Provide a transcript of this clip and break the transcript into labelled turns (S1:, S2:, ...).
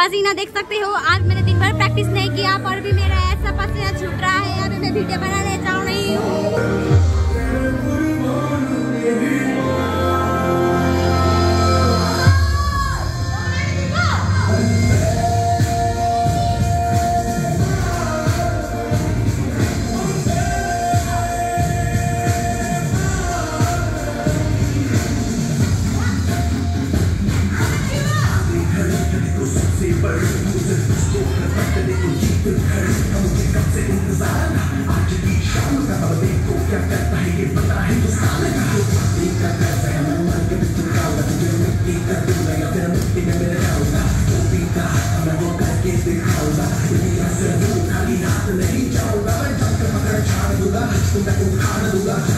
S1: पसीना देख सकते हो। आज मैंने दिन भर प्रैक्टिस नहीं किया पर भी मेरा ऐसा पसीना छूट रहा है। अभी मैं वीडियो बनाने जा रही हूँ।
S2: तुम